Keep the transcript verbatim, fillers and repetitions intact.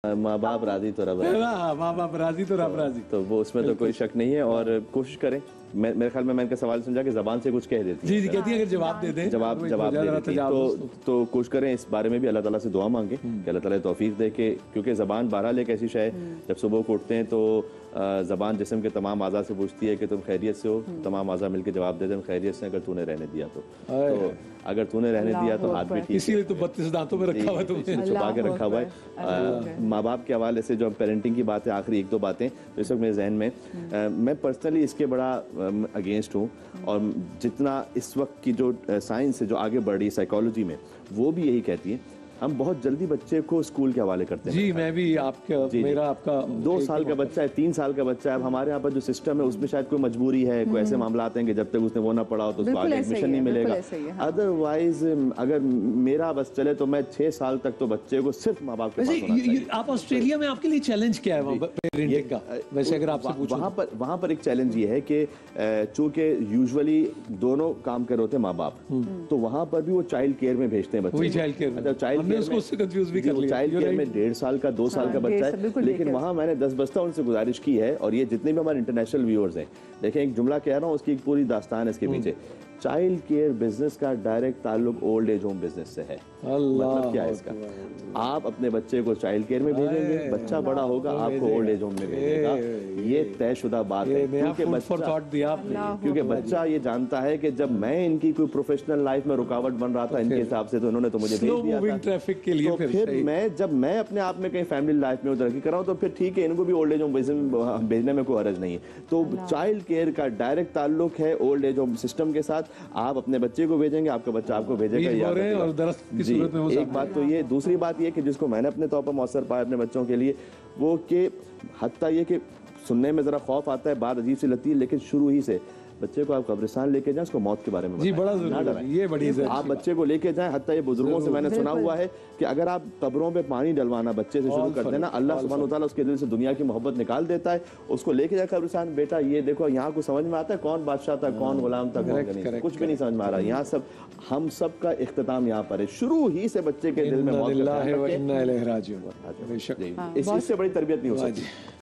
माँ बाप राजी तो रब राजी, माँ बाप राजी तो रब राजी, तो वो उसमें तो कोई शक नहीं है। और कोशिश करें, मैं मेरे ख्याल में मैंने सवाल समझा कि जबान से कुछ कह देती है। जी जी कहती है अगर जवाब दे दें, जवाब जवाब दे देती है, तो तो कोशिश करें इस बारे में भी अल्लाह ताला से दुआ मांगे कि अल्लाह ताला तौफीक दे के, क्योंकि ज़बान बहरहाल एक ऐसी शय है, जब सुबह को उठते हैं तो ज़बान जिस्म के तमाम आज़ा से पूछती है कि तुम खैरियत से हो, तमाम आज़ा मिलकर जवाब दे दें खैरियत से, अगर तूने रहने दिया तो, तो अगर तूने रहने दिया तो हाथ भी ठीक है, इसीलिए तो बत्तीस दांतों में रखा हुआ है तुमने, छुपा के रखा हुआ है। माँ बाप के हवाले से जो पेरेंटिंग की बात है, आखिरी एक दो बातें तो इस वक्त मेरे जहन में, मैं पर्सनली इसके बड़ा अगेंस्ट हूँ, और जितना इस वक्त की जो साइंस है जो आगे बढ़ रही है साइकोलॉजी में, वो भी यही कहती है हम बहुत जल्दी बच्चे को स्कूल के हवाले करते हैं। जी मैं भी आपका मेरा आपका दो साल का बच्चा है, तीन साल का बच्चा है, अब हमारे यहाँ पर जो सिस्टम है उसमें शायद कोई मजबूरी है, कोई ऐसे मामला आते हैं कि जब तक उसने वो ना पढ़ा हो तो उसको आगे एडमिशन नहीं मिलेगा। अदरवाइज अगर मेरा बस चले तो मैं छह साल तक तो बच्चे को सिर्फ माँ बाप के पास होना चाहिए। आप ऑस्ट्रेलिया में आपके लिए चैलेंज क्या है पेरेंटिंग का? वैसे अगर आपसे पूछूं वहाँ पर वहाँ पर एक चैलेंज ये है कि चूंकि यूजुअली दोनों काम कर रहे होते हैं माँ बाप, तो वहाँ पर भी वो चाइल्ड केयर में भेजते हैं बच्चे, चाइल्ड केयर चाइल्ड भी कर लिया, चाइल्ड केयर में डेढ़ साल का दो साल का बच्चा है, लेकिन वहाँ मैंने दस बस्ता उनसे गुजारिश की है, और ये जितने भी हमारे इंटरनेशनल व्यूअर्स हैं, देखें एक जुमला कह रहा हूँ उसकी एक पूरी दास्तान है इसके पीछे। चाइल्ड केयर बिजनेस का डायरेक्ट ताल्लुक ओल्ड एज होम बिजनेस से है। मतलब क्या है इसका, आप अपने बच्चे को चाइल्ड केयर में भेजेंगे, बच्चा बड़ा होगा आपको ओल्ड एज होम में भेजेगा, ये तयशुदा बात है, क्योंकि बच्चा क्योंकि बच्चा ये जानता है कि जब मैं इनकी कोई प्रोफेशनल लाइफ में रुकावट बन रहा था इनके हिसाब से, तो इन्होंने तो मुझे भेज दिया था ट्रैफिक के लिए, तो फिर मैं जब मैं अपने आप में कहीं फैमिली लाइफ में तरक्की कर रहा हूँ तो फिर ठीक है, इनको भी ओल्ड एज होम भेजने में कोई हर्ज नहीं है। तो चाइल्ड केयर का डायरेक्ट ताल्लुक है ओल्ड एज होम सिस्टम के साथ, आप अपने बच्चे को भेजेंगे, आपका बच्चा आपको भेजेगा। जी एक बात तो ये, दूसरी बात ये कि जिसको मैंने अपने तौर पर मौसर पाया अपने बच्चों के लिए, वो कि हत्ता ये कि सुनने में जरा खौफ आता है, बात अजीब सी लगती है, लेकिन शुरू ही से बच्चे को आप कब्रिस्तान लेके जाएं, उसको मौत के बारे में जी बड़ा जरूरी है, ये बड़ी जरूरी आप बच्चे को लेके जाएं। हत्ता ये बुजुर्गों से मैंने सुना हुआ है कि अगर आप कब्रों पे पानी डलवाना बच्चे से शुरू कर देना, अल्लाह सुब्हानहू व तआला उसके दिल से दुनिया की मोहब्बत निकाल देता है। उसको लेके जाए कब्रिस्तान, बेटा ये देखो यहाँ को समझ में आता है कौन बादशाह था, कौन गुलाम था, कौन नहीं, कुछ भी नहीं समझ में आ रहा। यहाँ सब हम सब का इख्तिताम यहाँ पर है, शुरू ही से बच्चे के दिल में मौत, इससे बड़ी तरबियत नहीं हो सकती।